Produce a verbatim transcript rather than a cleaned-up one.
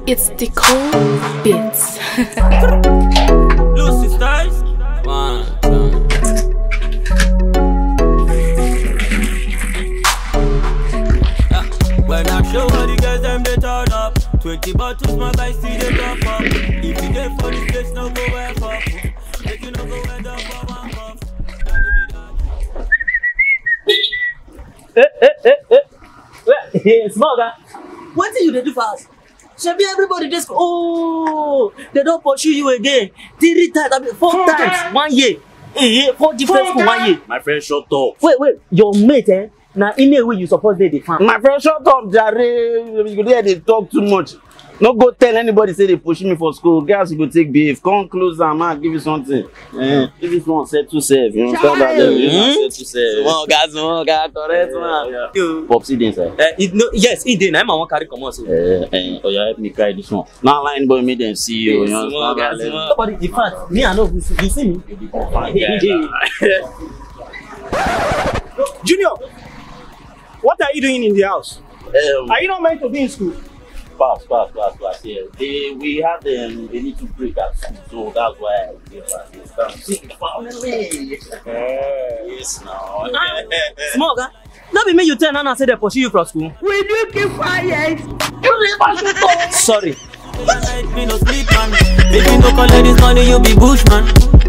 It's the cool bits. Lucy Stars. One, two. Yeah. When I show all the girls, them they turn up. Twenty bottles, my guys see they top up. If you get for this place, no go where for. If you no go where the for one cup. Eh, eh, eh, eh. Hey, small guy. What thing you dey do for us? Shebi everybody just oh, they don't pursue you again. Three times, I mean four times, one year. Eh, four different school one year. My friend, shut up. Wait, wait, your mate, eh? Now in a way you suppose they the farm. My friend, shut up, Jare. You go there, they talk too much. No go tell anybody say they push me for school. Girls, you go take behave. Come close and man, give you something. Eh, give you one set to serve. You know, stop that there. You know, set to serve. Small guys, small guys, correct man. Yeah. You. Popsy dance, eh? Uh, it, no, yes, it did. I'm one carry come on. Eh, eh, oh yeah, help me cry this one. Now line boy, me them see you. You know, Small guys, let's- small. Nobody, in fact, me I know you see, you see me. Junior, what are you doing in the house? Um, Are you not meant to be in school? pass, pass, pass, pass. Yeah, they we had them. They need to break at school, so that's why I gave her this. Come see the family. Yes, now. Small guy. Not be me you tell Nana say they pursue you from school. Will you keep quiet? Sorry. Me no sleep man. If you no collect this money, you be bushman.